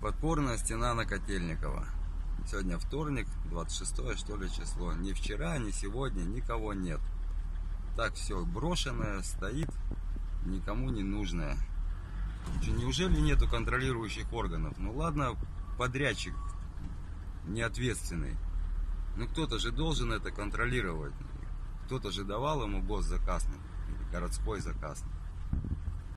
Подпорная стена на Котельниково. Сегодня вторник, 26 что ли число. Ни вчера, ни сегодня никого нет. Так все брошенное, стоит, никому не нужное. Неужели нету контролирующих органов? Ну ладно, подрядчик неответственный. Ну кто-то же должен это контролировать. Кто-то же давал ему госзаказ, или городской заказ.